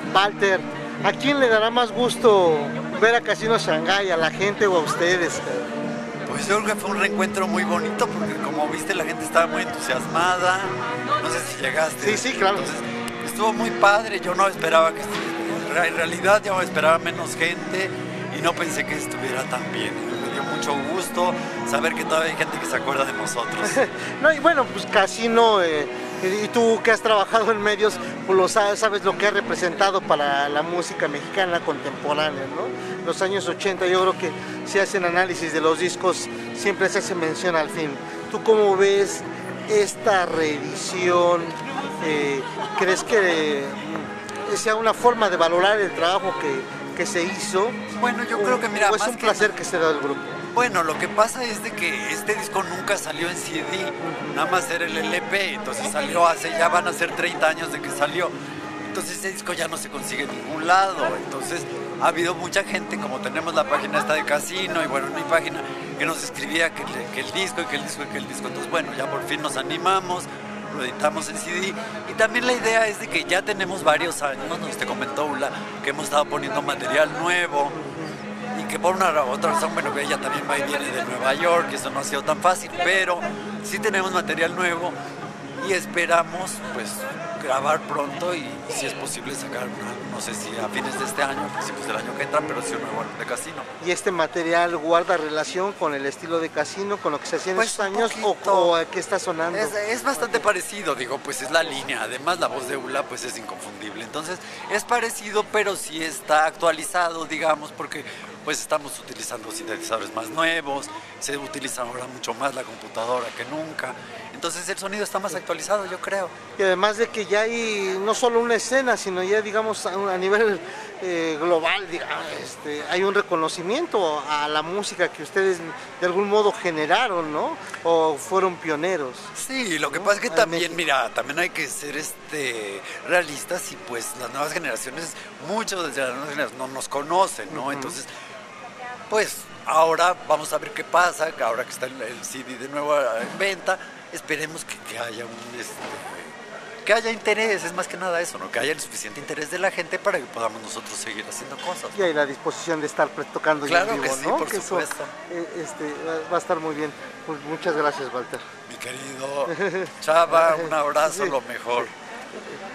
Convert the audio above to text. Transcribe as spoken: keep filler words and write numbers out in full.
Walter, ¿a quién le dará más gusto ver a Casino Shanghái, a la gente o a ustedes? Pues yo creo que fue un reencuentro muy bonito porque como viste la gente estaba muy entusiasmada, no sé si llegaste. Sí, sí, claro. Entonces estuvo muy padre, yo no esperaba que estuviera, en realidad yo esperaba menos gente y no pensé que estuviera tan bien. Me dio mucho gusto saber que todavía hay gente que se acuerda de nosotros. No, y bueno, pues Casino, eh, y tú que has trabajado en medios, pues lo sabes, sabes lo que ha representado para la música mexicana contemporánea, ¿no? Los años ochenta, yo creo que si hacen análisis de los discos, siempre se hace mención al fin. ¿Tú cómo ves esta reedición? Eh, ¿Crees que eh, sea una forma de valorar el trabajo que, que se hizo? Bueno, yo creo que mira, ¿O es más un que placer que se da el grupo? Bueno, lo que pasa es de que este disco nunca salió en C D, nada más era el L P, entonces salió hace, ya van a ser treinta años de que salió. Entonces ese disco ya no se consigue en ningún lado, entonces ha habido mucha gente, como tenemos la página esta de Casino y bueno, en mi página, que nos escribía que, le, que el disco y que el disco y que el disco, entonces bueno, ya por fin nos animamos, lo editamos en C D y también la idea es de que ya tenemos varios años, nos te comentó Ula, que hemos estado poniendo material nuevo y que por una u otra razón, bueno, que ella también va y viene de Nueva York y eso no ha sido tan fácil, pero sí tenemos material nuevo y esperamos pues grabar pronto y si es posible sacar una, no sé si a fines de este año, a principios del año que entra, pero sí un nuevo álbum de Casino. ¿Y este material guarda relación con el estilo de Casino, con lo que se hacía en Pues esos años o, o a qué está sonando? Es, es bastante parecido, digo, pues es la línea, además la voz de Ula pues es inconfundible, entonces es parecido pero sí está actualizado, digamos, porque pues estamos utilizando sintetizadores más nuevos, se utiliza ahora mucho más la computadora que nunca, entonces el sonido está más actualizado, yo creo. Y además de que ya hay no solo una escena, sino ya digamos a, a nivel eh, global, digamos, este, hay un reconocimiento a la música que ustedes de algún modo generaron, ¿no? O fueron pioneros. Sí, lo que ¿no? pasa es que En también, México. mira, también hay que ser este realistas y pues las nuevas generaciones, muchos de las nuevas generaciones no nos conocen, ¿no? Uh-huh. Entonces, pues ahora vamos a ver qué pasa, ahora que está el, el C D de nuevo en venta, esperemos que, que haya un este, que haya interés, es más que nada eso, ¿no? Que haya el suficiente interés de la gente para que podamos nosotros seguir haciendo cosas, ¿no? Y hay la disposición de estar tocando claro en vivo, que sí, ¿no? por que supuesto. Eso, eh, este, va a estar muy bien. Pues muchas gracias, Walter. Mi querido Chava, un abrazo, sí. Lo mejor.